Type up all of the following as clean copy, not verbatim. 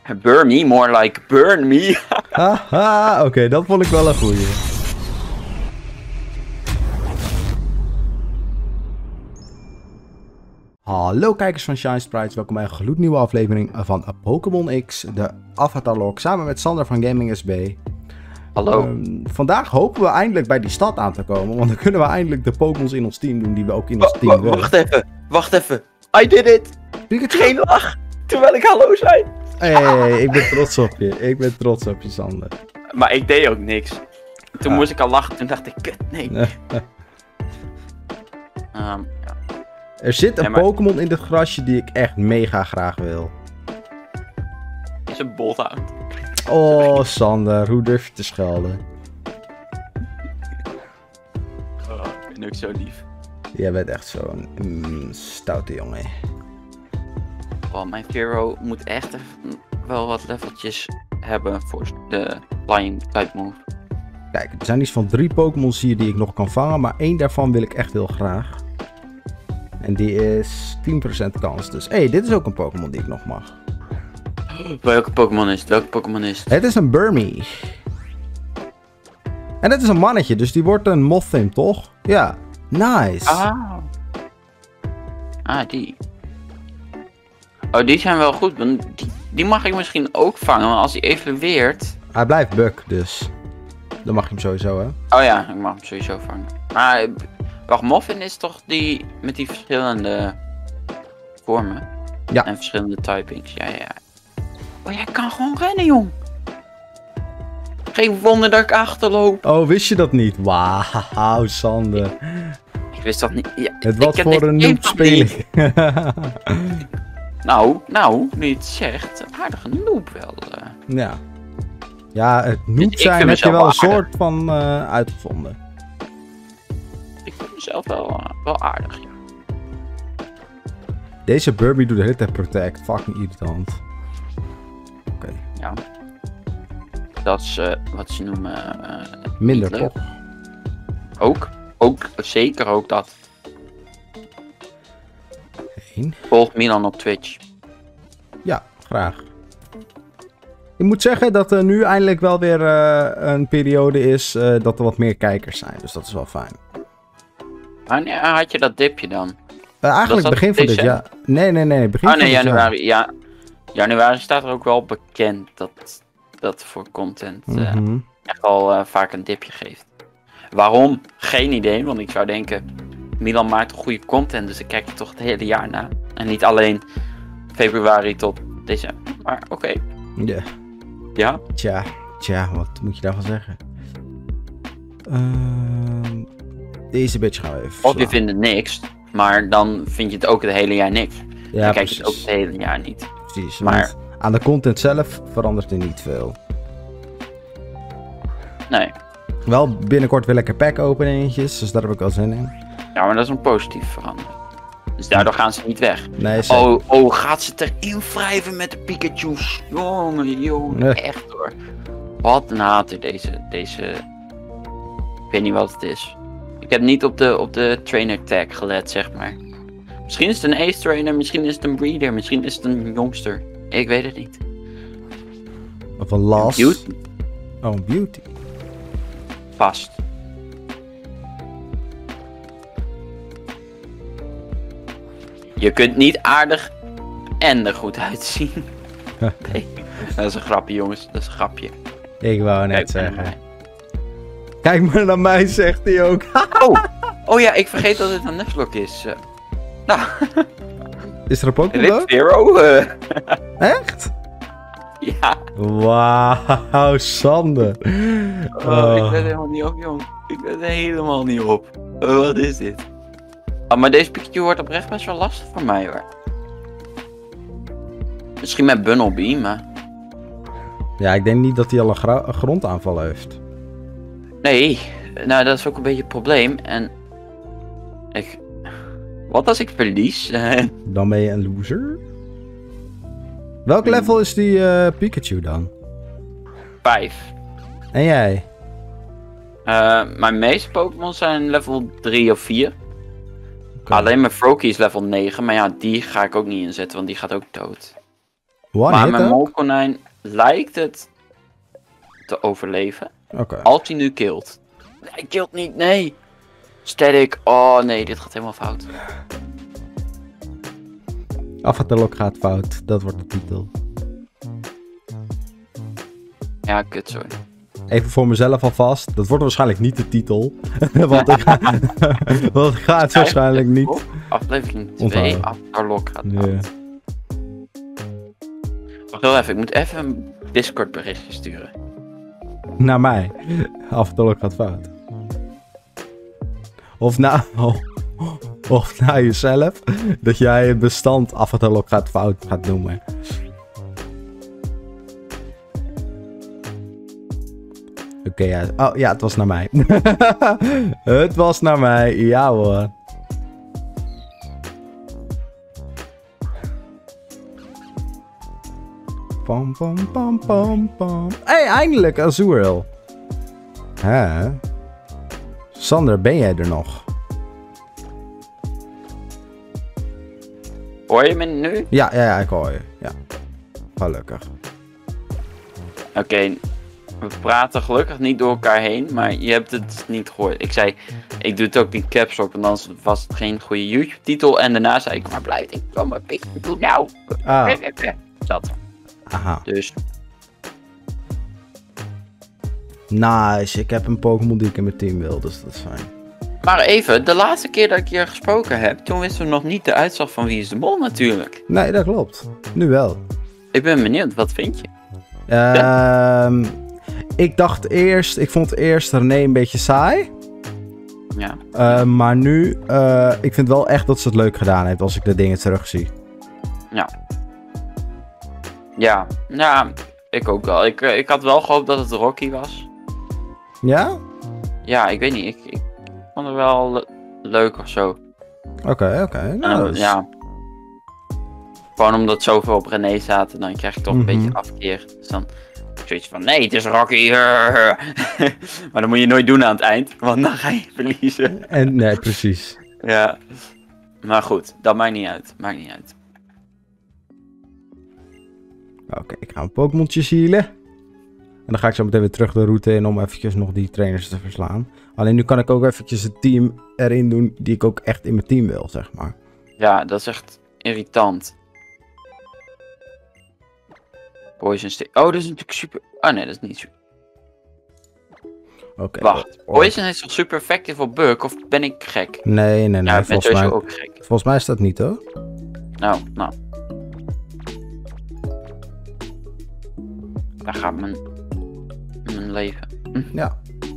Burn me, more like burn me. Haha, oké, dat vond ik wel een goeie. Hallo kijkers van Shine Sprites, welkom bij een gloednieuwe aflevering van Pokémon X, de Avatarlog, samen met Sander van Gaming SB. Hallo. Vandaag hopen we eindelijk bij die stad aan te komen, want dan kunnen we eindelijk de Pokémons in ons team doen die we ook in ons team willen. Wacht even. I did it. Pikachu? Geen lach, terwijl ik hallo zei. Hey, ik ben trots op je. Ik ben trots op je, Sander. Maar ik deed ook niks. Toen moest ik al lachen, toen dacht ik, kut, nee. Ja. Er zit een Pokémon in dit grasje die ik echt mega graag wil. Is een Bolthound. Oh, Sander, hoe durf je te schelden? Oh, ik ben ook zo lief. Jij bent echt zo'n stoute jongen. Oh, mijn Pharaoh moet echt wel wat leveltjes hebben voor de Flying type move. Kijk, er zijn iets van 3 Pokémons hier die ik nog kan vangen, maar 1 daarvan wil ik echt heel graag. En die is 10% kans, dus dit is ook een Pokémon die ik nog mag. Welke Pokémon is het? Welke Pokémon is het? Het is een Burmy. En het is een mannetje, dus die wordt een Mothim, toch? Ja, nice. Die. Oh, die zijn wel goed, want die mag ik misschien ook vangen, maar als hij evolueert... Hij blijft buk, dus dan mag je hem sowieso, hè? Oh ja, ik mag hem sowieso vangen. Maar, wacht, Mothim is toch die met die verschillende vormen? Ja. En verschillende typings, ja. Oh, jij kan gewoon rennen, jong. Geen wonder dat ik achterloop. Oh, wist je dat niet? Wauw, Sander. Ik wist dat niet. Ja, het was voor een noob speling. Nou, nu je het zegt, aardige noob wel. Ja. Ja, het noob Ik zijn vind heb je wel mezelf een soort van uitgevonden. Ik vind mezelf wel aardig, ja. Deze Burby doet de hele tijd protect. Fucking irritant. Oké. Ja. Dat is wat ze noemen... minder, toch? Zeker ook dat. 1. Volg Milan op Twitch. Ja, graag. Ik moet zeggen dat er nu eindelijk wel weer een periode is dat er wat meer kijkers zijn. Dus dat is wel fijn. Wanneer had je dat dipje dan? Eigenlijk begin van dit jaar. Nee. Begin van dit januari. Ja. Januari staat er ook wel bekend dat voor content echt al vaak een dipje geeft. Waarom? Geen idee, want ik zou denken, Milan maakt toch goede content, dus ik kijk er toch het hele jaar naar. En niet alleen februari tot december, maar oké. Ja. Ja? Tja, wat moet je daarvan zeggen? Deze bitch gaan we even verslaan. Of je vindt het niks, maar dan vind je het ook het hele jaar niks. Ja, dan kijk je het ook het hele jaar niet. Precies, maar aan de content zelf verandert er niet veel. Nee. Wel, binnenkort wil ik er pack openingetjes, dus daar heb ik wel zin in. Ja, maar dat is een positieve verandering. Dus daardoor gaan ze niet weg. Nee, gaat ze het erin wrijven met de Pikachu's? Jongen, echt hoor. Wat een hater deze... Ik weet niet wat het is. Ik heb niet op de trainer tag gelet, zeg maar. Misschien is het een ace trainer, misschien is het een breeder, misschien is het een jongster. Ik weet het niet. Of een last. Beauty. Oh, een beauty. Past. Je kunt niet aardig en er goed uitzien. Nee, dat is een grapje, jongens. Dat is een grapje. Ik wou net zeggen. Kijk maar naar mij, zegt hij ook. Oh ja, ik vergeet dat het een Nuzlocke is. Nou. Is er een Pokémon? Pharaoh? Echt? Ja. Wauw, Sander. Ik ben helemaal niet op, jong. Ik ben er helemaal niet op. Wat is dit? Maar deze Pikachu wordt oprecht best wel lastig voor mij, hoor. Misschien met Bunnelby, maar... Ja, ik denk niet dat hij al een grondaanval heeft. Nee, nou dat is ook een beetje het probleem. En... Wat als ik verlies? Dan ben je een loser. Welk level is die Pikachu dan? 5. En jij? Mijn meeste Pokémon zijn level 3 of 4. Okay. Alleen mijn Froakie is level 9, maar ja, die ga ik ook niet inzetten, want die gaat ook dood. Maar mijn molkonijn lijkt het te overleven. Als hij nu killt. Hij killt niet, nee. Static, oh nee, dit gaat helemaal fout. Avatarlock gaat fout, dat wordt de titel. Ja, kut, sorry. Even voor mezelf alvast, dat wordt waarschijnlijk niet de titel. Want ik ga het waarschijnlijk niet. Aflevering 2, Avatarlock gaat fout. Wacht wel even, ik moet even een Discord berichtje sturen. Naar mij. Avatarlock gaat fout. Of naar jezelf. Dat jij het bestand Avatarlock gaat fout gaat noemen. Oké, ja. Oh ja, het was naar mij. Het was naar mij, ja hoor. Pam pam pam pam pam. Hey, eindelijk Azuriel. Hè? Sander, ben jij er nog? Hoor je me nu? Ja, ik hoor je. Ja. Gelukkig. Oké, we praten gelukkig niet door elkaar heen, maar je hebt het niet gehoord. Ik zei, ik doe het ook in caps lock, want anders was het geen goede YouTube-titel. En daarna zei ik, maar blijf ik van mijn pik, doe nou. Dat. Aha. Dus. Nice, ik heb een Pokémon die ik in mijn team wil, dus dat is fijn. Maar even, de laatste keer dat ik hier gesproken heb, toen wisten we nog niet de uitslag van Wie is de Mol natuurlijk. Nee, dat klopt. Nu wel. Ik ben benieuwd, wat vind je? Ik vond eerst René een beetje saai. Ja. Maar nu, ik vind wel echt dat ze het leuk gedaan heeft als ik de dingen terugzie. Ja. Ja, ik ook wel. Ik had wel gehoopt dat het Rocky was. Ja? Ja, ik weet niet. Ik vond het wel leuk of zo. Oké. Nou, ja. Gewoon omdat zoveel op René zaten, dan krijg ik toch een beetje afkeer. Dus dan zoiets van, nee, het is Rocky. Maar dat moet je nooit doen aan het eind, want dan ga je verliezen. Nee, precies. Ja. Maar goed, dat maakt niet uit. Oké, ik ga een Pokémontjes healen. En dan ga ik zo meteen weer terug de route in om eventjes nog die trainers te verslaan. Alleen nu kan ik ook eventjes het team erin doen die ik ook echt in mijn team wil, zeg maar. Ja, dat is echt irritant. Poison Stick. Oh, dat is natuurlijk super... Oh nee, dat is niet super. Oké. Wacht, Poison is toch super effectief op Bug, of ben ik gek? Nee, Ja, ik ben sowieso ook gek. Volgens mij is dat niet, hoor. Nou. Daar gaat mijn leven. Ja.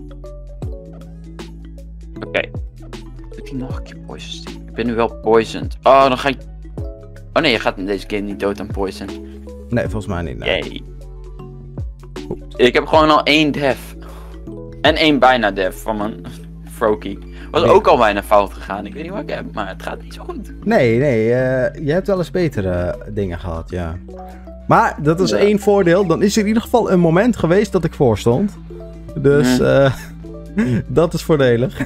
Oké. Doet hij nog een keer Poison Stick? Ik ben nu wel poisoned. Oh, dan ga ik... Oh nee, je gaat in deze game niet dood aan poison. Nee, volgens mij niet. Nee. Yay. Ik heb gewoon al 1 def. En 1 bijna def van mijn Froakie. Was ook al bijna fout gegaan. Ik weet niet wat ik heb, maar het gaat niet zo goed. Nee. Je hebt wel eens betere dingen gehad, ja. Maar dat is 1 voordeel. Dan is er in ieder geval een moment geweest dat ik voor stond. Dus dat is voordelig.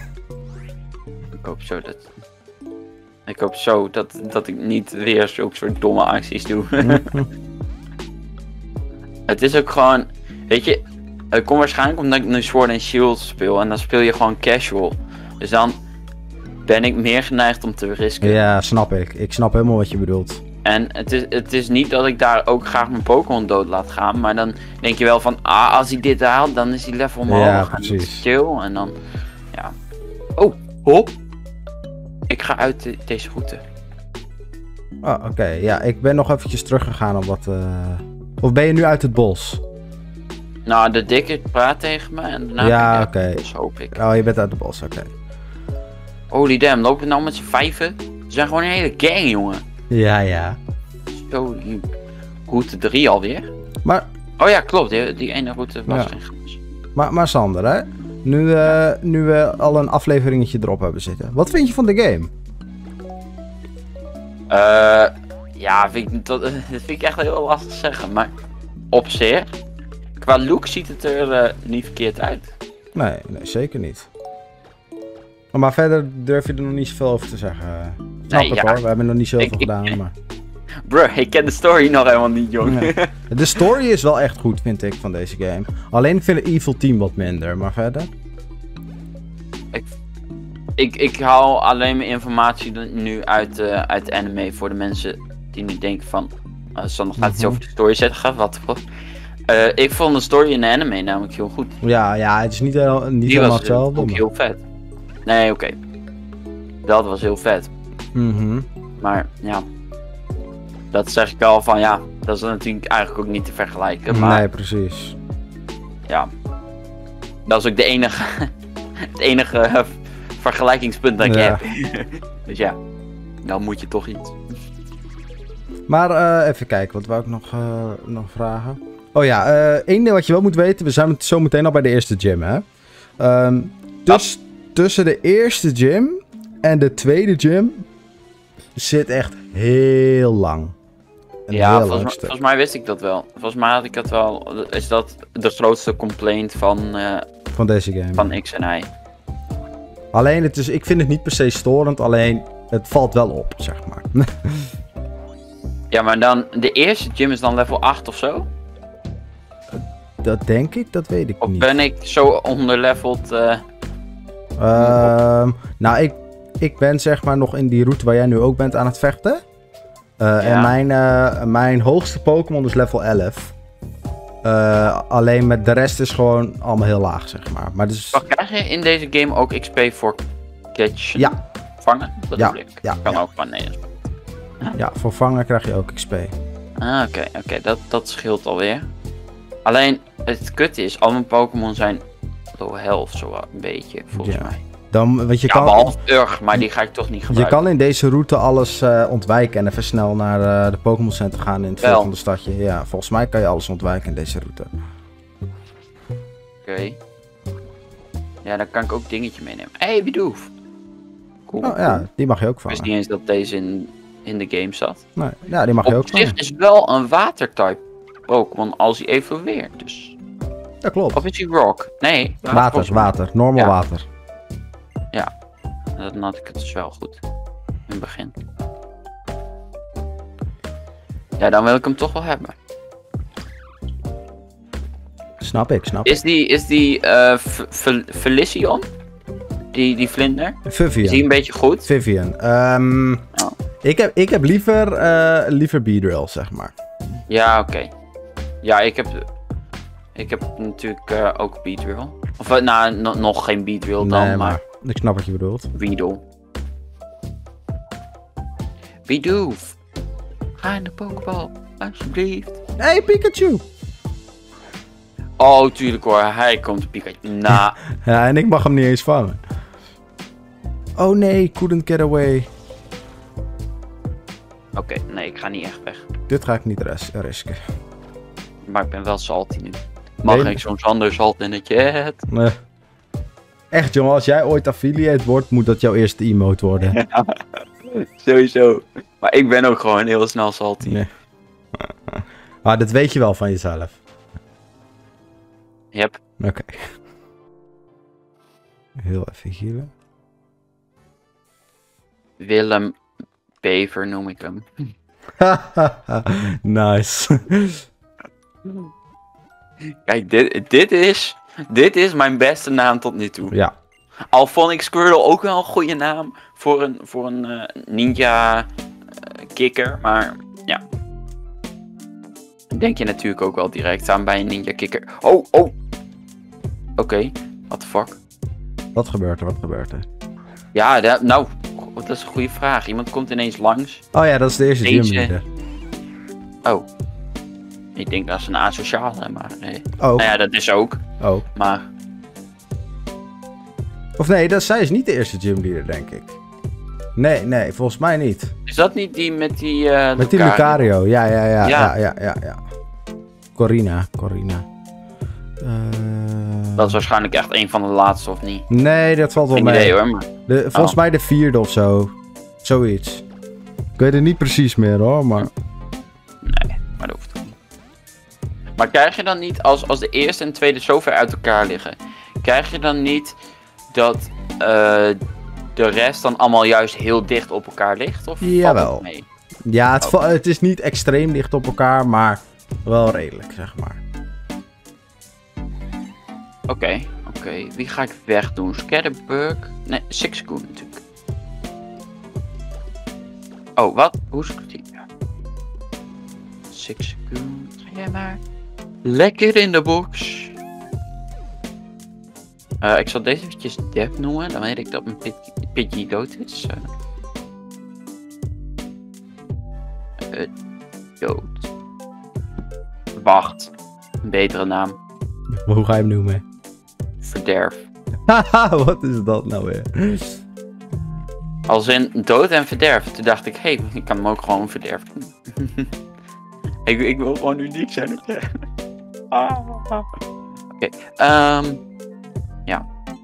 Ik hoop zo dat ik niet weer zulke soort domme acties doe. Het is ook gewoon... Weet je, het komt waarschijnlijk omdat ik nu Sword and Shield speel. En dan speel je gewoon casual. Dus dan ben ik meer geneigd om te risken. Ja, snap ik. Ik snap helemaal wat je bedoelt. En het is niet dat ik daar ook graag mijn Pokémon dood laat gaan. Maar dan denk je wel van... als hij dit haalt, dan is hij level omhoog. Ja, precies. Chill. En dan... Ja. Oh, hop. Ik ga uit deze route. Oh, oké. Ja, ik ben nog eventjes teruggegaan op wat... Of ben je nu uit het bos? Nou, de dikke praat tegen me en daarna... Ja, oké. Dus hoop ik. Oh, je bent uit het bos, oké. Holy damn, lopen we nou met z'n 5? We zijn gewoon een hele gang, jongen. Ja. Zo, route 3 alweer. Maar... Oh ja, klopt. Die ene route was geen gras. Maar Sander, hè? Nu we al een afleveringetje erop hebben zitten. Wat vind je van de game? Ja, dat vind ik echt heel lastig te zeggen. Maar op zich, qua look ziet het er niet verkeerd uit. Nee, zeker niet. Maar verder durf je er nog niet zoveel over te zeggen. Snap ik hoor, we hebben nog niet zoveel gedaan. Maar... Bro, ik ken de story nog helemaal niet, jong. Nee. De story is wel echt goed, vind ik, van deze game. Alleen ik vind het Evil Team wat minder, maar verder. Ik haal alleen mijn informatie nu uit de anime voor de mensen die nu denken van... Sander gaat iets over de story zeggen, wat voor... ik vond de story in de anime namelijk heel goed. Ja, het is niet helemaal hetzelfde. Die was ook heel vet. Nee, oké. Dat was heel vet. Maar ja, dat zeg ik al van ja, dat is natuurlijk eigenlijk ook niet te vergelijken. Maar, nee, precies. Ja, dat is ook het enige vergelijkingspunt dat ik heb. Dus ja, dan moet je toch iets. Maar even kijken, wat wou ik nog vragen? Oh ja, één ding wat je wel moet weten, we zijn zo meteen al bij de eerste gym, hè? Dus tussen de eerste gym en de tweede gym zit echt heel lang. Ja, volgens mij wist ik dat wel. Volgens mij had ik dat wel. Is dat de grootste complaint van deze game? Van X en Y. Alleen, ik vind het niet per se storend, alleen het valt wel op, zeg maar. Ja, maar dan, de eerste gym is dan level 8 of zo? Dat denk ik, dat weet ik niet. Of ben ik zo onderleveld? Nou, ik ben zeg maar nog in die route waar jij nu ook bent aan het vechten. En mijn hoogste Pokémon is level 11. Alleen met de rest is gewoon allemaal heel laag, zeg maar. Maar dus... Maar krijg je in deze game ook XP voor catchen? Ja. Vangen? Dat bedoel ik. Ja. Kan ook van nee. Ja, voor vangen krijg je ook XP. Oké. Dat scheelt alweer. Alleen, het kutte is, al mijn Pokémon zijn low health, zo een beetje, volgens mij. Want je kan... behalve Urg, maar die ga ik toch niet gebruiken. Je kan in deze route alles ontwijken en even snel naar de Pokémon Center gaan in het volgende stadje. Ja, volgens mij kan je alles ontwijken in deze route. Oké. Ja, dan kan ik ook dingetje meenemen. Hey, Bidoof. Cool. Oh ja, die mag je ook vangen. Ik wist niet eens dat deze in de game zat. Nee, ja, die mag je ook vangen. Op zich is wel een watertype Pokémon als hij evolueert, dus... Dat klopt. Of is hij rock? Nee. Water. Normaal water. Ja, dan had ik het dus wel goed. In het begin. Ja, dan wil ik hem toch wel hebben. Snap ik. Is die Felicion? Die vlinder? Vivian. Is die een beetje goed? Vivian. Ik heb liever Beedrill, zeg maar. Ja, oké. Ja, ik heb natuurlijk ook Beedrill. Of nog geen Beedrill dan, nee, maar... Ik snap wat je bedoelt. Weedle. Bidoof. Ga in de Pokéball, alsjeblieft. Hey, Pikachu! Oh, tuurlijk hoor, hij komt Pikachu. Ja, en ik mag hem niet eens vangen. Oh nee, couldn't get away. Oké, nee, ik ga niet echt weg. Dit ga ik niet risken. Maar ik ben wel salty nu. Mag ik zo'n Sander salt in het chat? Nee. Echt jongen, als jij ooit affiliate wordt, moet dat jouw eerste emote worden. Ja, sowieso. Maar ik ben ook gewoon heel snel salty. Nee. Maar dat weet je wel van jezelf. Yep. Oké. Heel even hier. Willem Bever noem ik hem. Nice. Kijk, dit is mijn beste naam tot nu toe. Ja. Al vond ik Squirtle ook wel een goede naam voor een ninja kikker, maar ja. Denk je natuurlijk ook wel direct aan bij een ninja kikker. Oh. Oké, what the fuck. Wat gebeurt er? Ja, dat is een goede vraag. Iemand komt ineens langs. Oh ja, dat is de eerste gymleader. Oh. Ik denk dat is een asociale, maar nee. Oh. Nou ja, dat is ook. Oh. Maar... Of nee, zij is niet de eerste gymleader, denk ik. Nee, volgens mij niet. Is dat niet die met die met die Lucario, ja. Corina. Dat is waarschijnlijk echt een van de laatste, of niet? Nee, dat valt wel mee. Geen idee hoor, maar... Volgens mij de 4e of zo. Zoiets. Ik weet het niet precies meer hoor, maar... Nee, maar dat hoeft toch niet. Maar krijg je dan niet, als de eerste en tweede zo ver uit elkaar liggen... Krijg je dan niet dat de rest dan allemaal juist heel dicht op elkaar ligt? Of jawel. valt het mee? Ja, het is niet extreem dicht op elkaar, maar wel redelijk, zeg maar. Oké. Wie ga ik wegdoen? Scatterbug? Nee, Sixcoon natuurlijk. Oh, wat? Hoe is het? Ja. Sixcoon. Ga jij maar lekker in de box. Ik zal deze eventjes Dev noemen. Dan weet ik dat mijn Pidgey dood is. Dood. Wacht. Een betere naam. Hoe ga je hem noemen? Verderf. Haha, wat is dat nou weer? Als in dood en verderf. Toen dacht ik, ik kan hem ook gewoon verderf doen. ik wil gewoon uniek zijn. Oké, ja.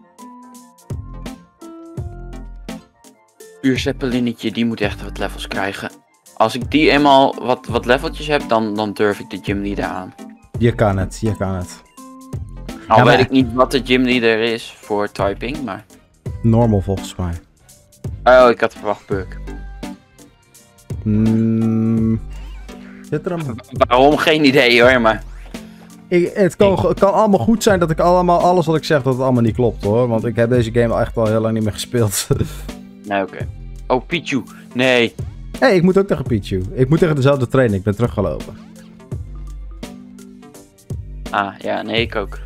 Uurzeppelinnetje, die moet echt wat levels krijgen. Als ik die eenmaal wat leveltjes heb, dan durf ik de gymleader aan. Je kan het. Al weet ik niet wat de gymleader is voor typing, maar... Normal volgens mij. Oh, ik had verwacht bug. Zit er een... Waarom? Geen idee hoor, maar... Het kan allemaal goed zijn dat alles wat ik zeg, dat het allemaal niet klopt hoor. Want ik heb deze game echt al heel lang niet meer gespeeld. Nee, oké. Oh, Pichu. Nee. Hé, ik moet ook tegen Pichu. Ik moet tegen dezelfde trainer. Ik ben teruggelopen. Ah, ja, nee, ik ook.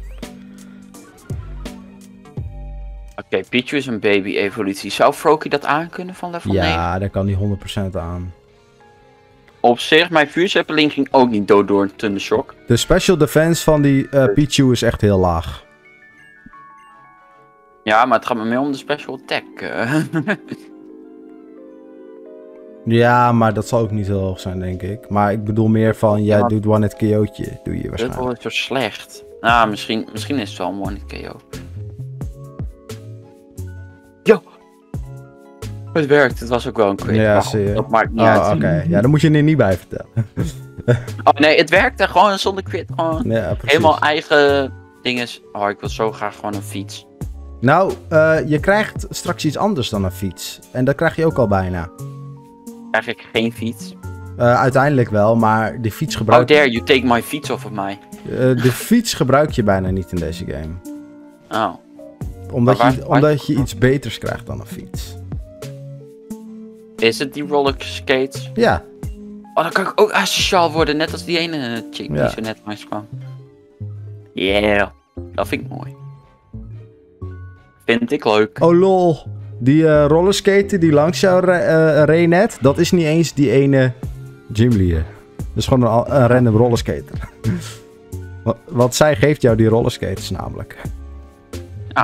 Oké, Pichu is een baby-evolutie. Zou Froakie dat aankunnen van level 9? Ja, daar kan hij 100% aan. Op zich, mijn vuurzeppeling ging ook niet dood door een Thundershock. De special defense van die Pichu is echt heel laag. Ja, maar het gaat me meer om de special attack. Ja, maar dat zal ook niet heel hoog zijn, denk ik. Maar ik bedoel meer van, jij doet one-hit KO'tje, doe je waarschijnlijk. Dat is zo slecht. Nou, misschien is het wel een one-hit KO. Yo! Het werkt, het was ook wel een crit. Ja, zie je. Dat maakt niet uit. Oké. Ja, dan moet je er niet bij vertellen. Oh nee, het werkte gewoon zonder crit. Gewoon Ja, precies. helemaal eigen dinges. Oh, ik wil zo graag gewoon een fiets. Nou, je krijgt straks iets anders dan een fiets. En dat krijg je ook al bijna. Krijg ik geen fiets? Uiteindelijk wel, maar de fiets How gebruik je... dare you take my fiets off of mij. De fiets gebruik je bijna niet in deze game. Oh. Omdat je iets beters krijgt dan een fiets. Is het die rollerskates? Ja. Oh, dan kan ik ook asociaal worden, net als die ene chick die zo net langs kwam. Yeah, dat vind ik mooi. Vind ik leuk. Oh lol. Die rollerskater die langs jou reed net, dat is niet eens die ene gymleader. Dat is gewoon een random rollerskater. Want zij geeft jou die rollerskaters namelijk. Ah.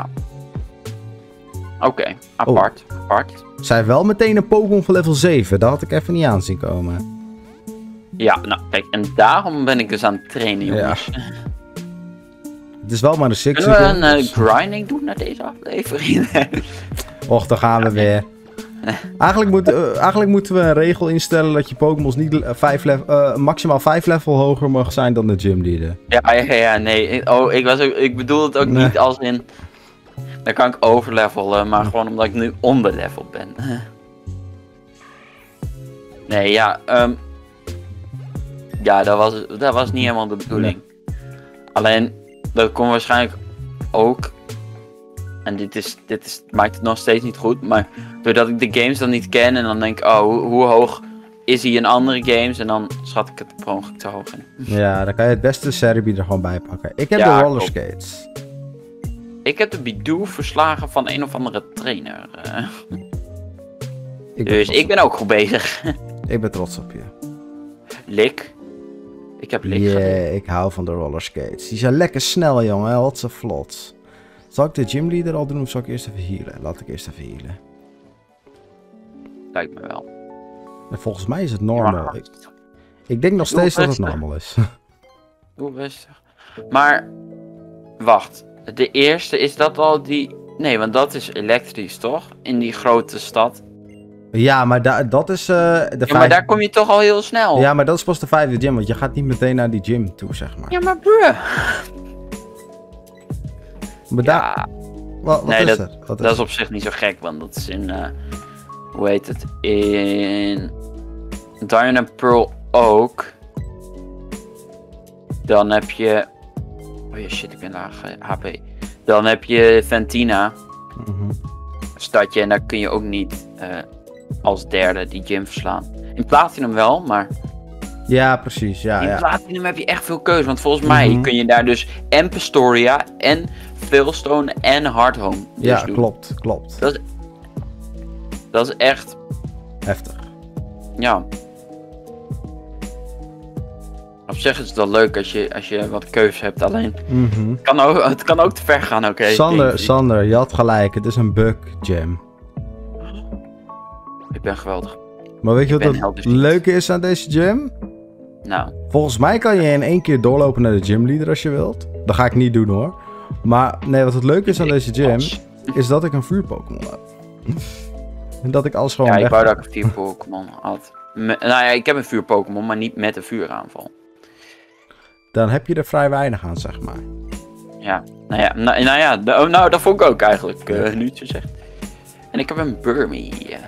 Oké, apart. Zij heeft wel meteen een Pokémon van level 7. Dat had ik even niet aan zien komen. Ja, nou kijk, en daarom ben ik dus aan het trainen, jongens. Ja. Het is wel maar een 6. Kunnen we een grinding doen naar deze aflevering? Och, dan gaan we weer. Eigenlijk moeten we een regel instellen dat je Pokémons niet maximaal 5 level hoger mag zijn dan de gymleader. Ja, nee. Oh, ik bedoel het ook niet als in... Dan kan ik overlevelen, maar gewoon omdat ik nu onderleveld ben. Nee, ja, ja, dat was niet helemaal de bedoeling. Nee. Alleen, dat komt waarschijnlijk ook... En dit maakt het nog steeds niet goed, maar doordat ik de games dan niet ken en dan denk ik, oh, hoe hoog is hij in andere games? En dan schat ik het per ongeluk te hoog in. Ja, dan kan je het beste Cerebi er gewoon bij pakken. Ik heb de rollerskates. Ik heb de Bidoof verslagen van een of andere trainer. Dus ik ben ook goed bezig. Ik ben trots op je. Lik. Ik heb Lik geleerd. Ik hou van de rollerskates. Die zijn lekker snel, jongen. Wat zo vlot. Zal ik de gymleader al doen of zal ik eerst even healen? Laat ik eerst even healen. Lijkt me wel. En volgens mij is het normal. Ik denk nog steeds dat het normal is. Doe rustig. Maar, wacht. De eerste, is dat al die... Nee, want dat is elektrisch, toch? In die grote stad. Ja, maar dat is maar daar kom je toch al heel snel. Ja, maar dat is pas de 5e gym, want je gaat niet meteen naar die gym toe, zeg maar. Ja, maar bruh. Maar daar... Wat nee, is er? Dat is op zich niet zo gek, want dat is in... hoe heet het? In... Diamond en Pearl ook. Dan heb je... Oh ja, shit, ik ben laag HP. Dan heb je Ventina. Stadje, en daar kun je ook niet als derde die gym verslaan. In Platinum wel, maar... Ja, precies. Ja, in Platinum heb je echt veel keuze. Want volgens mij kun je daar dus en Pastoria en Veilstone en Hardhome dus doen. Klopt. Dat is echt... heftig. Ja. Op zich is het wel leuk als je wat keuze hebt, alleen... Het kan ook te ver gaan, oké. Sander, je had gelijk. Het is een bug gem. Ik ben geweldig. Maar weet je wat het leuke is aan deze gym? Nou. Volgens mij kan je in 1 keer doorlopen naar de gymleader als je wilt. Dat ga ik niet doen hoor. Maar nee, wat het leuke is aan deze gym, is dat ik een vuur-Pokémon heb. En dat ik alles gewoon ik wou dat ik een vuur-Pokémon had. Nou ja, ik heb een vuur-Pokémon, maar niet met een vuuraanval. Dan heb je er vrij weinig aan, zeg maar. Ja, dat vond ik ook eigenlijk, nu het zo zegt. En ik heb een Burmy.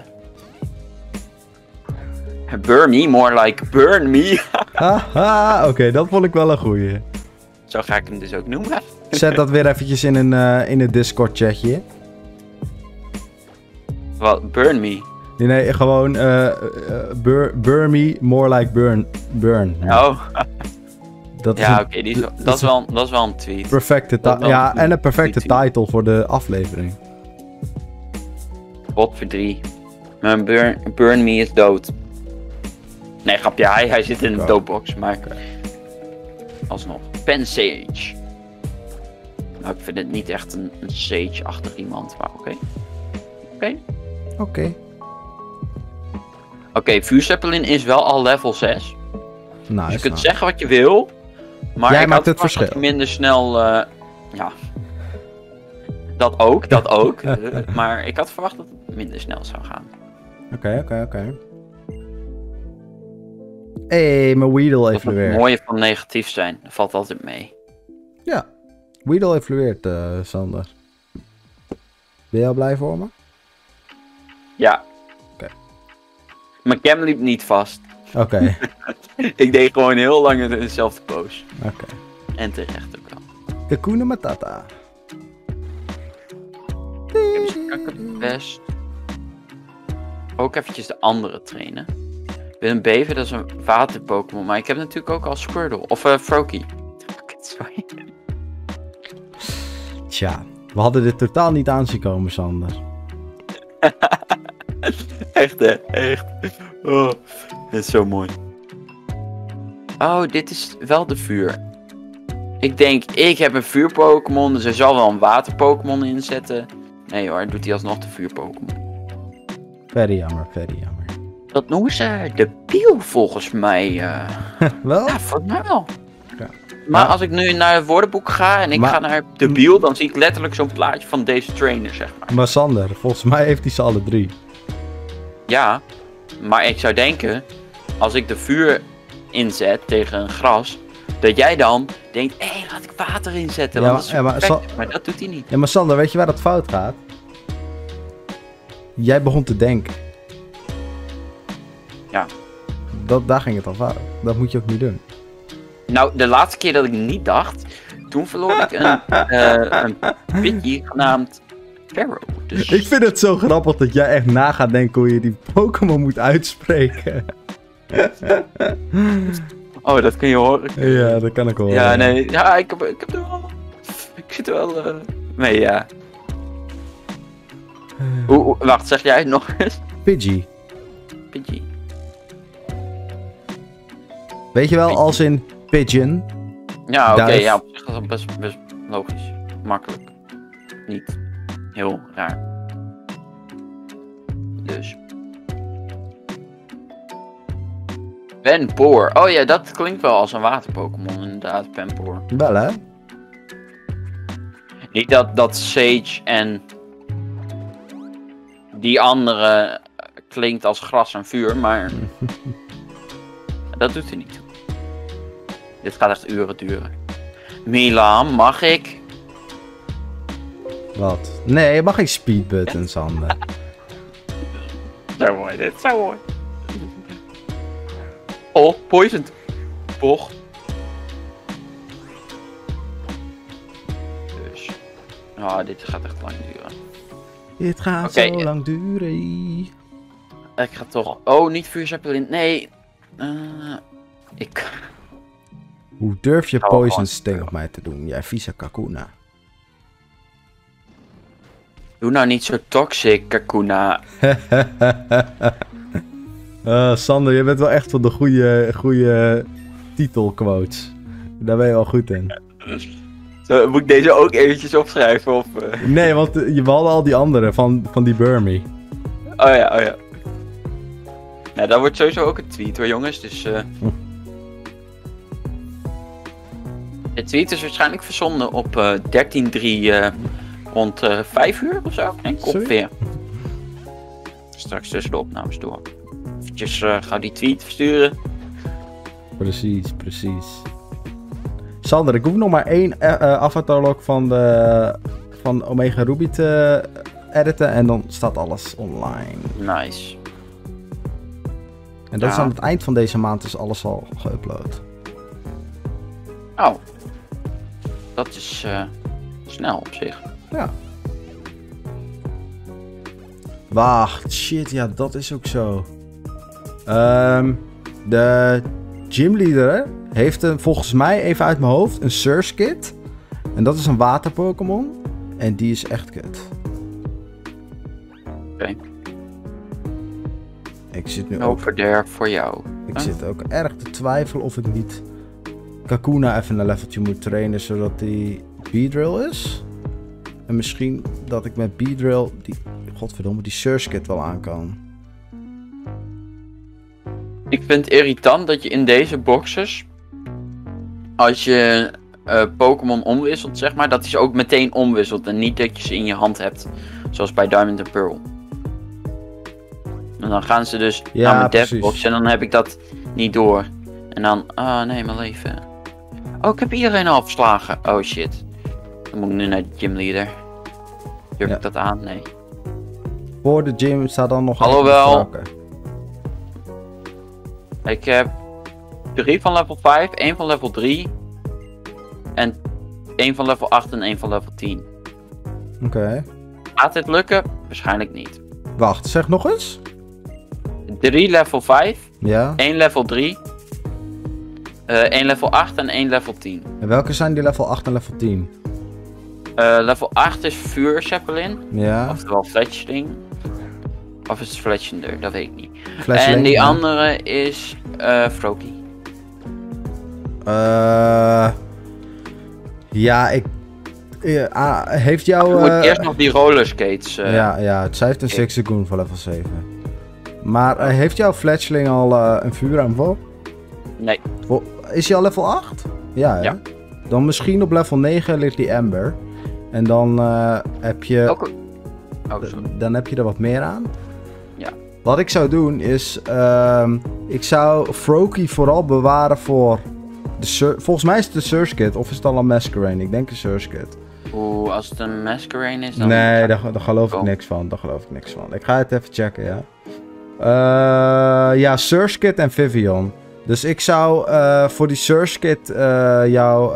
Burmy, more like burn me. Haha, oké, dat vond ik wel een goeie. Zo ga ik hem dus ook noemen. Zet dat weer eventjes in een Discord chatje. Wat, burn me? Nee, gewoon burn me, more like burn. Oh. Dat is dat is wel een tweet. En een perfecte title voor de aflevering. Bot voor 3. Mijn burn me is dood. Nee, grapje, hij zit in de doodbox, maar... Alsnog. Pensage. Nou, ik vind het niet echt een Sage-achtig iemand, maar oké. Oké, Vuurzeppelin is wel al level 6. Nice, dus je kunt zeggen wat je wil, maar jij ik maakt had het verschil. Dat je minder snel... ja. Dat ook. Maar ik had verwacht dat het minder snel zou gaan. Oké. Hé, mijn Weedle evolueert. Het mooie van negatief zijn, dat valt altijd mee. Ja, Weedle evolueert, Sander. Ben je al blij voor me? Ja. Oké. Mijn cam liep niet vast. Oké. Ik deed gewoon heel lang dezelfde pose. Oké. En terecht ook wel. Kakuna Matata. Ik het best ook eventjes de andere trainen. Willem Bever, dat is een water-Pokémon, maar ik heb natuurlijk ook al Squirtle. Of Froakie. Sorry. Tja, we hadden dit totaal niet aanzien komen, Sander. Echt hè, echt. Oh, dit is zo mooi. Oh, dit is wel de vuur. Ik denk, ik heb een vuur-Pokémon, dus er zal wel een water-Pokémon in zitten. Nee hoor, doet hij alsnog de vuur-Pokémon. Very jammer. Dat noemen ze de piel volgens mij. Wel? Ja, volgens mij wel. Ja. Maar als ik nu naar het woordenboek ga en ik ga naar de biel, dan zie ik letterlijk zo'n plaatje van deze trainer, zeg maar. Maar Sander, volgens mij heeft hij ze alle 3. Ja, maar ik zou denken, als ik de vuur inzet tegen een gras, dat jij dan denkt, hé, laat ik water inzetten, want dat is perfect. Maar dat doet hij niet. Ja, maar Sander, weet je waar dat fout gaat? Jij begon te denken. Ja. Daar ging het al fout. Dat moet je ook niet doen. Nou, de laatste keer dat ik niet dacht, toen verloor ik een Pidgey genaamd Pharaoh. Dus... Ik vind het zo grappig dat jij echt na gaat denken hoe je die Pokémon moet uitspreken. Oh, dat kun je horen. Ja, dat kan ik horen. Ja, nee. Ja, ik heb er wel... Ik zit er wel mee, ja. Wacht, zeg jij het nog eens? Pidgey. Pidgey. Weet je wel, als in pigeon? Ja, oké, ja, op zich is dat best logisch. Makkelijk. Niet heel raar. Dus. Penpoor. Oh ja, dat klinkt wel als een water-Pokémon, inderdaad, Penpoor. Wel, hè? Niet dat Sage en die andere klinkt als gras en vuur, maar dat doet hij niet. Dit gaat echt uren duren. Milan, mag ik? Wat? Nee, je mag geen speedbuttons, Sander. Zo mooi, dit zo mooi. Oh, poisoned. Bocht. Dus. Dit gaat echt lang duren. Dit gaat Oké, zo lang duren. Ik ga toch... Oh, niet vuurzeppelin. Nee. Hoe durf je Oh, Poison gewoon- Sting op mij te doen? Jij vieze Kakuna. Doe nou niet zo toxic, Kakuna. Sander, je bent wel echt van de goede titelquotes. Daar ben je wel goed in. Zo, moet ik deze ook eventjes opschrijven? Of, Nee, want we hadden al die andere van die Burmy. Oh ja. Nou, dat wordt sowieso ook een tweet hoor, jongens. Dus. De tweet is waarschijnlijk verzonden op 13-3 rond 5 uur of zo. Denk ik ongeveer. Straks tussen de opnames door. Eventjes ga die tweet versturen. Precies. Sander, ik hoef nog maar 1 avatarlog van Omega Ruby te editen en dan staat alles online. Nice. En dat is Ja. aan het eind van deze maand is alles al geüpload. Oh. Dat is snel op zich. Ja. Wacht, shit, ja, dat is ook zo. De gymleader heeft volgens mij even uit mijn hoofd een Surskit. En dat is een water Pokémon. En die is echt kut. Oké. Ik zit nu ook, Over there voor jou. ik zit ook erg te twijfelen of ik niet Kakuna even een leveltje moet trainen zodat die Beedrill is. En misschien dat ik met Beedrill die Surskit wel aan kan. Ik vind het irritant dat je in deze boxes, als je Pokémon omwisselt, zeg maar, dat hij ze ook meteen omwisselt en niet dat je ze in je hand hebt. Zoals bij Diamond en Pearl. En dan gaan ze dus Ja, naar mijn precies. devbox en dan heb ik dat niet door. En dan, nee, mijn leven. Oh, ik heb iedereen al verslagen. Oh shit. Dan moet ik nu naar de gymleader. Durf Ja. ik dat aan? Nee. Voor de gym staat dan nog Alhoewel. een vrakken. Ik heb 3 van level 5, 1 van level 3. En 1 van level 8 en 1 van level 10. Oké. Gaat dit lukken? Waarschijnlijk niet. Wacht, zeg nog eens. 3 level 5, Ja. 1 level 3, 1 level 8 en 1 level 10. En welke zijn die level 8 en level 10? Level 8 is Vuur Zeppelin, Ja. oftewel Fletchling. Of is het Fletchender? Dat weet ik niet. Fletchling, En die ja. andere is Froakie. Ja, heeft jouw... Je moet eerst nog die rollerskates. Ja, zij heeft een Zigzagoon voor level 7. Maar heeft jouw Fletchling al een vuuraanval? Nee. Is hij al level 8? Ja, hè? Ja. Dan misschien op level 9 ligt die Ember. En dan heb je... Welke? Oh, sorry. Dan heb je er wat meer aan. Ja. Wat ik zou doen is... ik zou Froakie vooral bewaren voor... Volgens mij is het de Surskit. Of is het al een Masquerain? Ik denk een Surskit. Oeh, als het een Masquerain is, dan... Nee, daar geloof ik Oh. niks van. Daar geloof ik niks van. Ik ga het even checken, ja. Ja, Surskit en Vivian. Dus ik zou voor die Surskit jouw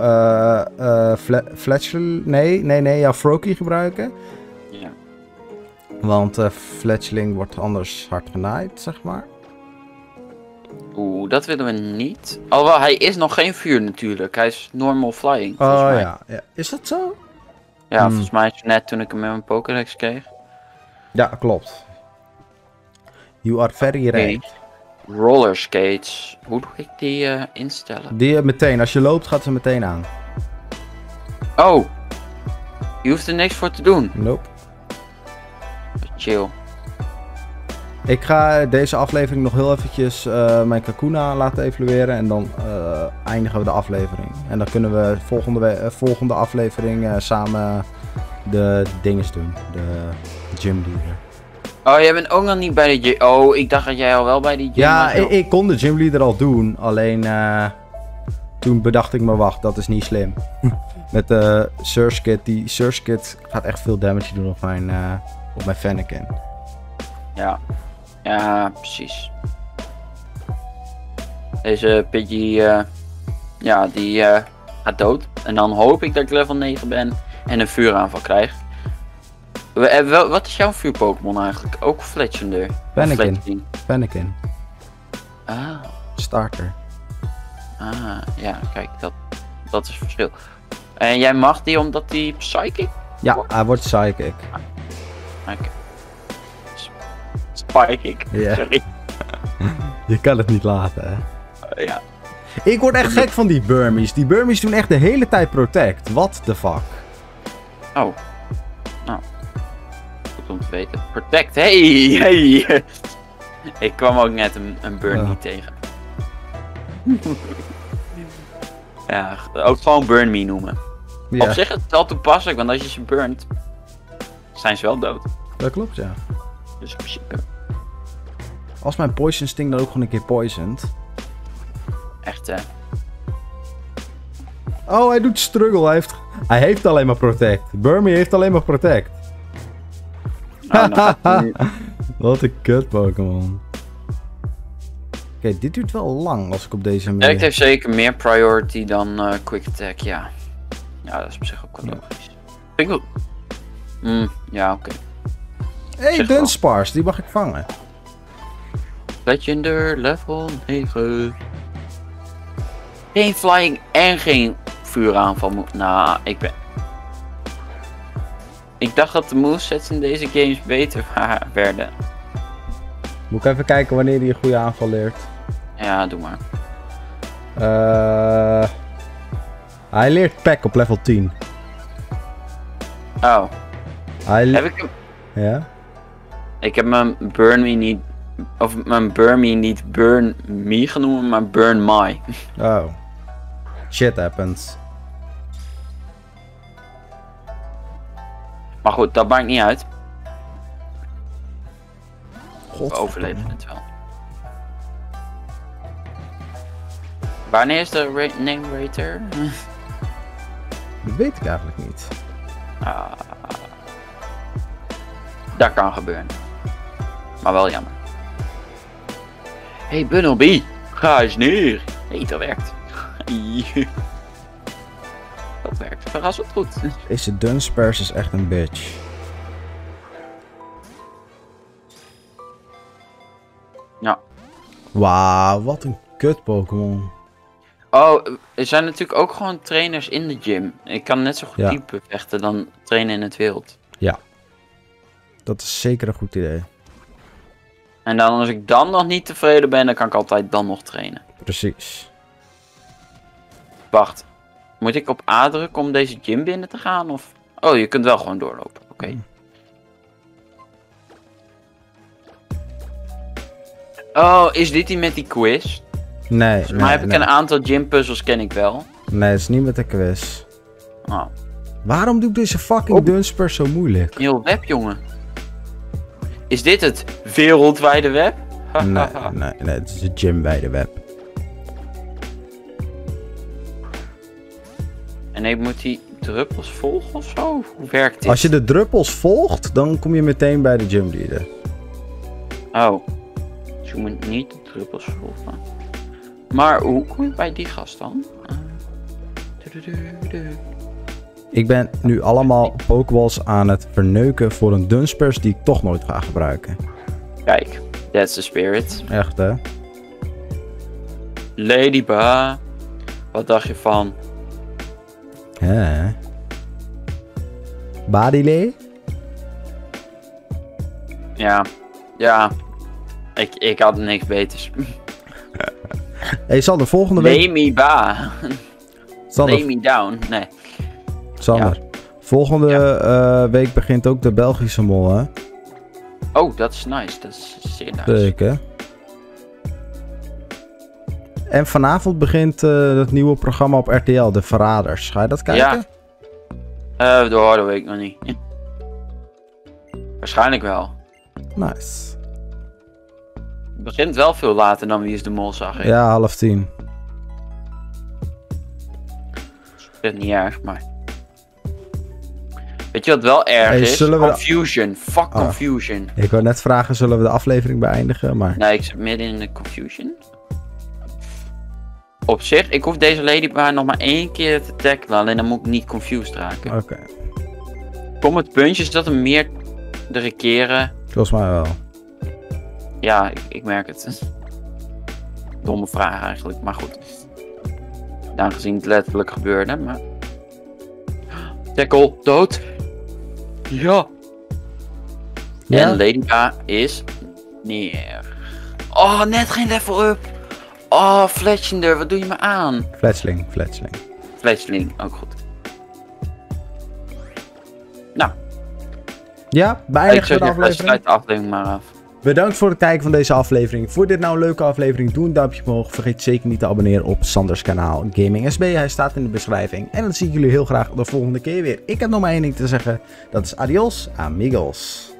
jouw Froakie gebruiken. Ja. Want Fletchling wordt anders hard genaaid, zeg maar. Oeh, dat willen we niet. Alhoewel, hij is nog geen vuur natuurlijk. Hij is normal flying, volgens Oh mij. ja. Is dat zo? Ja, volgens mij is het net toen ik hem in mijn Pokédex kreeg. Ja, klopt. You are very right. Rollerskates. Hoe doe ik die instellen? Die meteen, als je loopt gaat ze meteen aan. Oh! Je hoeft er niks voor te doen. Nope. Chill. Ik ga deze aflevering nog heel eventjes mijn Kakuna laten evalueren en dan eindigen we de aflevering. En dan kunnen we volgende aflevering samen de dinges doen, de gymleader. Oh, jij bent ook nog niet bij de gym. Oh, ik dacht dat jij al wel bij die gym Ja, was. joh. ik kon de gymleader al doen, alleen toen bedacht ik me, wacht, dat is niet slim. Met de Surskit, die Surskit gaat echt veel damage doen op mijn Fennekin. Ja. Ja, precies. Deze Pidgey, ja, die gaat dood. En dan hoop ik dat ik level 9 ben en een vuuraanval krijg. Wat is jouw vuur-Pokémon eigenlijk? Ook Fletchender? Fennekin. Ah. Starter. Ah, ja, kijk, dat is het verschil. En jij mag die omdat die Psychic? Ja, hij wordt Psychic. Oké. Psychic, Yeah. sorry. Je kan het niet laten, hè? Ja. Ik word echt gek van die Burmies. Die Burmies doen echt de hele tijd Protect. What the fuck? Oh. Nou. Goed om te weten. Protect, hey! Ik kwam ook net een Burn tegen. Ja, ook gewoon Burn Me noemen. Ja. Op zich is het wel toepasselijk, want als je ze burnt, zijn ze wel dood. Dat klopt, ja. Dus in principe, Als mijn Poison Sting dan ook gewoon een keer poisoned. echt Oh, hij doet struggle. Hij heeft alleen maar Protect. Burmy heeft alleen maar Protect. nou, dan gaat hij nu- Wat een kut Pokémon. Oké, dit duurt wel lang als ik op deze manier... Direct heeft zeker meer priority dan Quick Attack, ja. Ja, dat is op zich ook wel logisch. Vind ik wel... ja, oké. Hey, zeg wel. Dunsparce, die mag ik vangen. Legender level 9. Geen flying en geen vuuraanval. Nou, ik dacht dat de movesets in deze games beter werden. Moet ik even kijken wanneer hij een goede aanval leert. Ja, doe maar. Hij leert Pack op level 10. Oh, Hij heb ik hem... Ja? Ik heb mijn Burn Me niet... Of mijn Burn Me niet Burn Me genoemd, maar Burn My. Oh. Shit happens. Maar goed, dat maakt niet uit. God. We overleven het wel. Wanneer is de name rater? Dat weet ik eigenlijk niet. Dat kan gebeuren. Maar wel jammer. Hey Bunnelby, ga eens neer. Hey, dat werkt. Dat werkt verrassend goed. Deze Dunsparce is echt een bitch. Ja. Wauw, wat een kut Pokémon. Oh, er zijn natuurlijk ook gewoon trainers in de gym. Ik kan net zo goed dieper vechten dan trainen in het wild. Ja. Dat is zeker een goed idee. En dan als ik dan nog niet tevreden ben, dan kan ik altijd dan nog trainen. Precies. Wacht. Moet ik op A drukken om deze gym binnen te gaan? Of... Oh, je kunt wel gewoon doorlopen. Oké. Oh, is dit die met die quiz? Nee, Maar heb ik een aantal gym puzzles ken ik wel. Nee, het is niet met de quiz. Oh. Waarom doet deze fucking Dunsparce zo moeilijk? Heel web, jongen. Is dit het wereldwijde web? Nee, het is een gym bij de web. En ik moet die druppels volgen of zo? Hoe werkt dit? Als je de druppels volgt, dan kom je meteen bij de gymleader. Oh. Dus je moet niet de druppels volgen. Maar hoe kom je bij die gast dan? Ik ben nu allemaal Pokéballs aan het verneuken voor een Dunsparce die ik toch nooit ga gebruiken. Kijk, that's the spirit. Echt hè? Ladybug. Wat dacht je van? Hè? Badile? Ja. Ik had niks beters. Hey Sander, volgende week... Lay me ba. Sander, Lay me down. Nee. Sander. Volgende week begint ook de Belgische mol, hè? Oh, dat is nice. Dat is zeer nice. Leuk, hè? En vanavond begint het nieuwe programma op RTL, De Verraders. Ga je dat kijken? Ja. Dat weet ik nog niet. Waarschijnlijk wel. Nice. Het begint wel veel later dan Wie is de Mol, zag ik. Ja, 9:30. Dat is niet erg, maar... Weet je wat wel erg is? Confusion. Fuck Confusion. Ik wou net vragen, zullen we de aflevering beëindigen? Maar... Nee, ik zit midden in de Confusion. Op zich, ik hoef deze Ladyba nog maar 1 keer te tackelen, alleen dan moet ik niet confused raken. Oké. Kom het puntje, is dat er meerdere keren? Volgens mij wel. Ja, ik merk het. Domme vraag eigenlijk, maar goed. Aangezien het letterlijk gebeurde, maar... Tackle, dood. Ja. Ja? En Ladyba is neer. Oh, net geen level up. Oh, Fletchender, wat doe je me aan? Fletchling. Fletchling, ook goed. Nou. Ja, beëindigen we de aflevering. Sluit de aflevering maar af. Bedankt voor het kijken van deze aflevering. Vond je dit nou een leuke aflevering? Doe een duimpje omhoog. Vergeet zeker niet te abonneren op Sanders kanaal Gaming SB. Hij staat in de beschrijving. En dan zie ik jullie heel graag de volgende keer weer. Ik heb nog maar 1 ding te zeggen. Dat is adios, amigos.